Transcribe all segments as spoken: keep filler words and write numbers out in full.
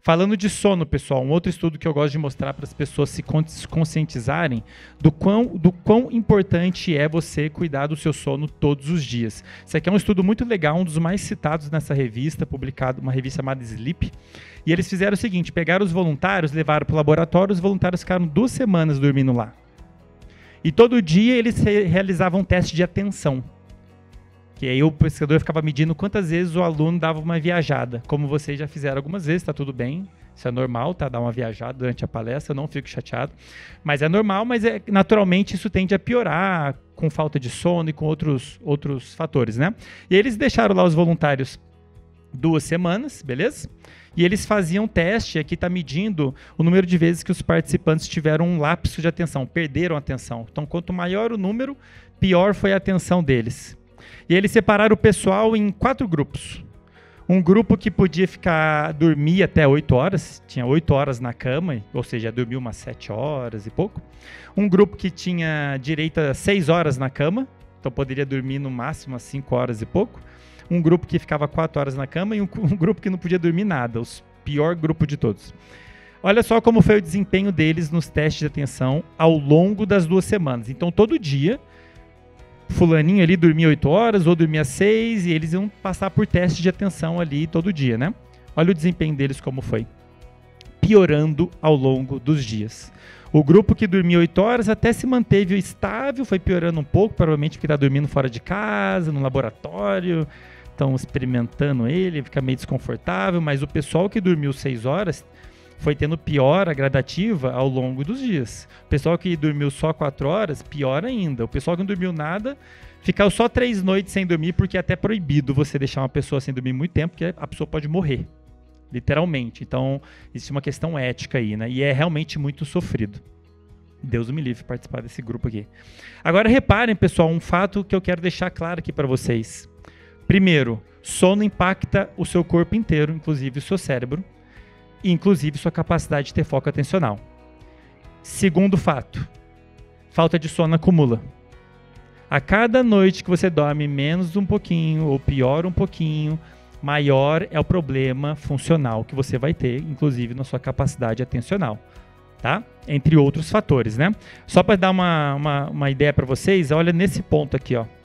Falando de sono, pessoal, um outro estudo que eu gosto de mostrar para as pessoas se conscientizarem do quão, do quão importante é você cuidar do seu sono todos os dias. Isso aqui é um estudo muito legal, um dos mais citados nessa revista, publicado, uma revista chamada Sleep. E eles fizeram o seguinte, pegaram os voluntários, levaram para o laboratório, os voluntários ficaram duas semanas dormindo lá. E todo dia eles re- realizavam um teste de atenção. Que aí o pesquisador ficava medindo quantas vezes o aluno dava uma viajada. Como vocês já fizeram algumas vezes, tá tudo bem. Isso é normal, tá? Dar uma viajada durante a palestra, eu não fico chateado. Mas é normal, mas é, naturalmente isso tende a piorar com falta de sono e com outros, outros fatores, né? E eles deixaram lá os voluntários duas semanas, beleza? E eles faziam teste, aqui está medindo o número de vezes que os participantes tiveram um lapso de atenção, perderam a atenção. Então, quanto maior o número, pior foi a atenção deles. E eles separaram o pessoal em quatro grupos. Um grupo que podia ficar, dormir até oito horas, tinha oito horas na cama, ou seja, dormiu umas sete horas e pouco. Um grupo que tinha direito a seis horas na cama, então poderia dormir no máximo umas cinco horas e pouco. Um grupo que ficava quatro horas na cama e um, um grupo que não podia dormir nada, o pior grupo de todos. Olha só como foi o desempenho deles nos testes de atenção ao longo das duas semanas. Então, todo dia, fulaninho ali dormia oito horas ou dormia seis e eles iam passar por teste de atenção ali todo dia, né? Olha o desempenho deles como foi. Piorando ao longo dos dias. O grupo que dormia oito horas até se manteve estável, foi piorando um pouco, provavelmente porque está dormindo fora de casa, no laboratório, estão experimentando ele, fica meio desconfortável, mas o pessoal que dormiu seis horas foi tendo piora gradativa ao longo dos dias. O pessoal que dormiu só quatro horas, pior ainda. O pessoal que não dormiu nada, ficou só três noites sem dormir, porque é até proibido você deixar uma pessoa sem dormir muito tempo, porque a pessoa pode morrer, literalmente. Então, existe uma questão ética aí, né? E é realmente muito sofrido. Deus me livre participar desse grupo aqui. Agora, reparem, pessoal, um fato que eu quero deixar claro aqui para vocês. Primeiro, sono impacta o seu corpo inteiro, inclusive o seu cérebro, inclusive sua capacidade de ter foco atencional. Segundo fato, falta de sono acumula. A cada noite que você dorme menos um pouquinho, ou pior um pouquinho, maior é o problema funcional que você vai ter, inclusive na sua capacidade atencional, tá? Entre outros fatores, né? Só para dar uma, uma, uma ideia para vocês, olha nesse ponto aqui, ó.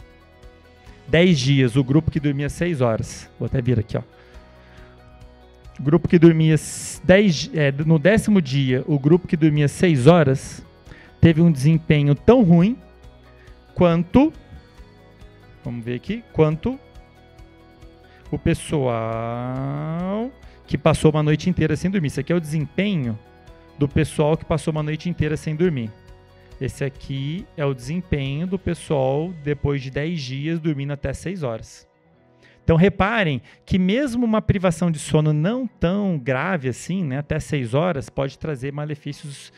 dez dias, o grupo que dormia seis horas. Vou até vir aqui, ó. Grupo que dormia dez, é, no décimo dia, o grupo que dormia seis horas teve um desempenho tão ruim quanto, vamos ver aqui, quanto o pessoal que passou uma noite inteira sem dormir. Isso aqui é o desempenho do pessoal que passou uma noite inteira sem dormir. Esse aqui é o desempenho do pessoal depois de dez dias dormindo até seis horas. Então, reparem que mesmo uma privação de sono não tão grave assim, né, até seis horas, pode trazer malefícios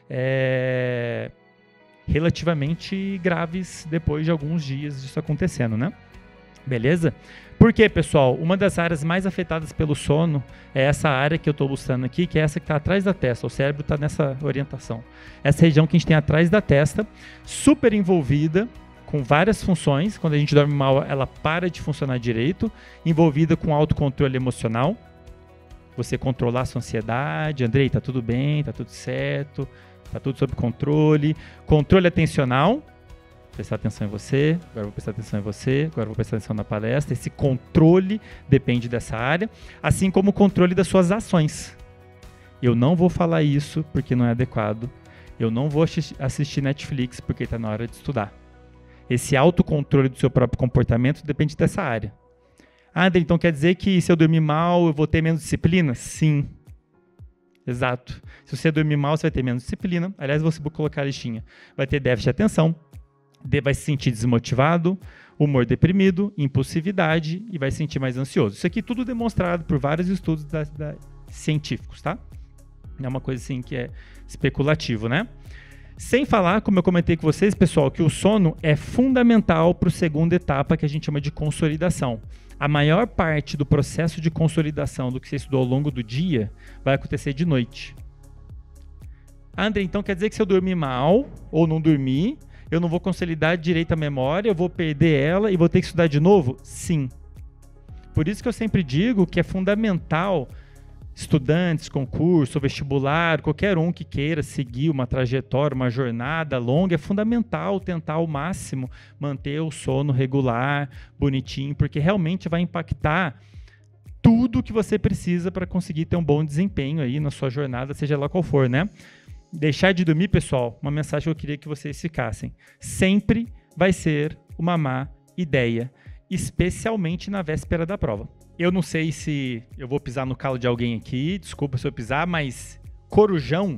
é, relativamente graves depois de alguns dias disso acontecendo, né? Beleza? Por quê, pessoal? Uma das áreas mais afetadas pelo sono é essa área que eu estou mostrando aqui, que é essa que está atrás da testa. O cérebro está nessa orientação. Essa região que a gente tem atrás da testa, super envolvida com várias funções. Quando a gente dorme mal, ela para de funcionar direito, envolvida com autocontrole emocional. Você controlar a sua ansiedade. Andrei, tá tudo bem, tá tudo certo, tá tudo sob controle. Controle atencional. Prestar atenção em você, agora vou prestar atenção em você, agora vou prestar atenção na palestra. Esse controle depende dessa área, assim como o controle das suas ações. Eu não vou falar isso porque não é adequado. Eu não vou assistir Netflix porque está na hora de estudar. Esse autocontrole do seu próprio comportamento depende dessa área. Ah, André, então quer dizer que se eu dormir mal eu vou ter menos disciplina? Sim. Exato. Se você dormir mal, você vai ter menos disciplina. Aliás, você vou colocar a listinha. Vai ter déficit de atenção, vai se sentir desmotivado, humor deprimido, impulsividade e vai se sentir mais ansioso. Isso aqui tudo demonstrado por vários estudos da, da, científicos, tá? É uma coisa assim que é especulativo, né? Sem falar, como eu comentei com vocês, pessoal, que o sono é fundamental para a segunda etapa que a gente chama de consolidação. A maior parte do processo de consolidação do que você estudou ao longo do dia vai acontecer de noite. André, então quer dizer que se eu dormir mal ou não dormir, eu não vou consolidar direito a memória, eu vou perder ela e vou ter que estudar de novo? Sim. Por isso que eu sempre digo que é fundamental estudantes, concurso, vestibular, qualquer um que queira seguir uma trajetória, uma jornada longa, é fundamental tentar ao máximo manter o sono regular, bonitinho, porque realmente vai impactar tudo que você precisa para conseguir ter um bom desempenho aí na sua jornada, seja lá qual for, né? Deixar de dormir, pessoal, uma mensagem que eu queria que vocês ficassem. Sempre vai ser uma má ideia, especialmente na véspera da prova. Eu não sei se eu vou pisar no calo de alguém aqui, desculpa se eu pisar, mas corujão,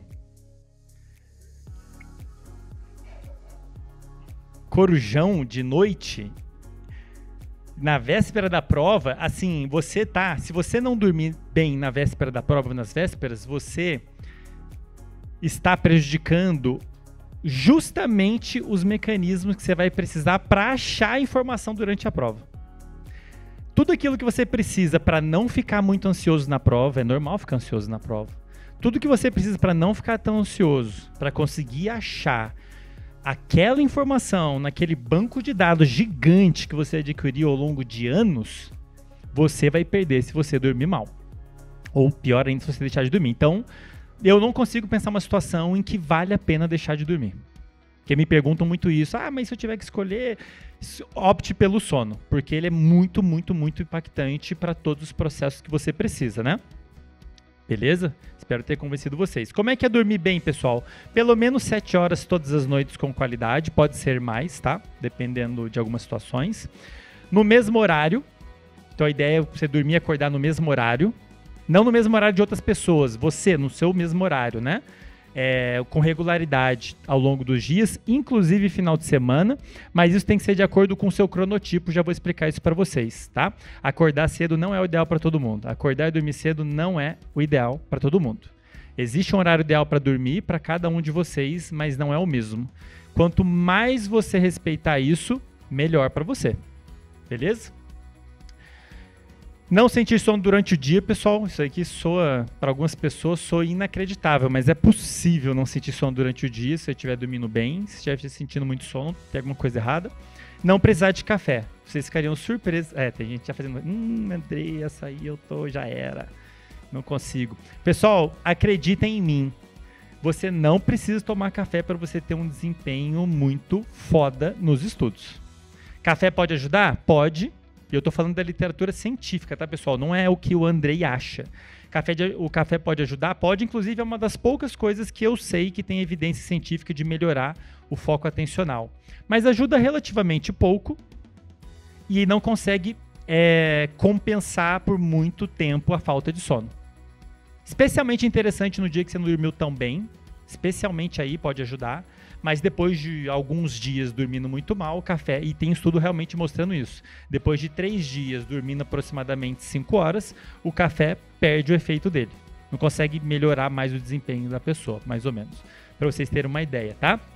corujão de noite, na véspera da prova, assim, você tá, se você não dormir bem na véspera da prova, nas vésperas, você está prejudicando justamente os mecanismos que você vai precisar para achar a informação durante a prova. Tudo aquilo que você precisa para não ficar muito ansioso na prova, é normal ficar ansioso na prova. Tudo que você precisa para não ficar tão ansioso, para conseguir achar aquela informação naquele banco de dados gigante que você adquiriu ao longo de anos, você vai perder se você dormir mal. Ou pior ainda, se você deixar de dormir. Então, eu não consigo pensar uma situação em que vale a pena deixar de dormir. Porque me perguntam muito isso. Ah, mas se eu tiver que escolher, opte pelo sono. Porque ele é muito, muito, muito impactante para todos os processos que você precisa, né? Beleza? Espero ter convencido vocês. Como é que é dormir bem, pessoal? Pelo menos sete horas todas as noites com qualidade. Pode ser mais, tá? Dependendo de algumas situações. No mesmo horário. Então a ideia é você dormir e acordar no mesmo horário. Não no mesmo horário de outras pessoas. Você, no seu mesmo horário, né? É, com regularidade ao longo dos dias, inclusive final de semana, mas isso tem que ser de acordo com o seu cronotipo, já vou explicar isso para vocês, tá? Acordar cedo não é o ideal para todo mundo, acordar e dormir cedo não é o ideal para todo mundo. Existe um horário ideal para dormir para cada um de vocês, mas não é o mesmo. Quanto mais você respeitar isso, melhor para você, beleza? Não sentir sono durante o dia, pessoal, isso aqui soa, para algumas pessoas, soa inacreditável, mas é possível não sentir sono durante o dia se você estiver dormindo bem, se estiver sentindo muito sono, tem alguma coisa errada. Não precisar de café, vocês ficariam surpresos. É, tem gente já fazendo, hum, Andrei, essa aí eu tô, já era, não consigo. Pessoal, acreditem em mim, você não precisa tomar café para você ter um desempenho muito foda nos estudos. Café pode ajudar? Pode. E eu tô falando da literatura científica, tá, pessoal? Não é o que o Andrei acha. Café de, o café pode ajudar? Pode, inclusive é uma das poucas coisas que eu sei que tem evidência científica de melhorar o foco atencional. Mas ajuda relativamente pouco e não consegue é, compensar por muito tempo a falta de sono. Especialmente interessante no dia que você não dormiu tão bem, especialmente aí pode ajudar. Mas depois de alguns dias dormindo muito mal, o café, e tem estudo realmente mostrando isso, depois de três dias dormindo aproximadamente cinco horas, o café perde o efeito dele. Não consegue melhorar mais o desempenho da pessoa, mais ou menos. Para vocês terem uma ideia, tá?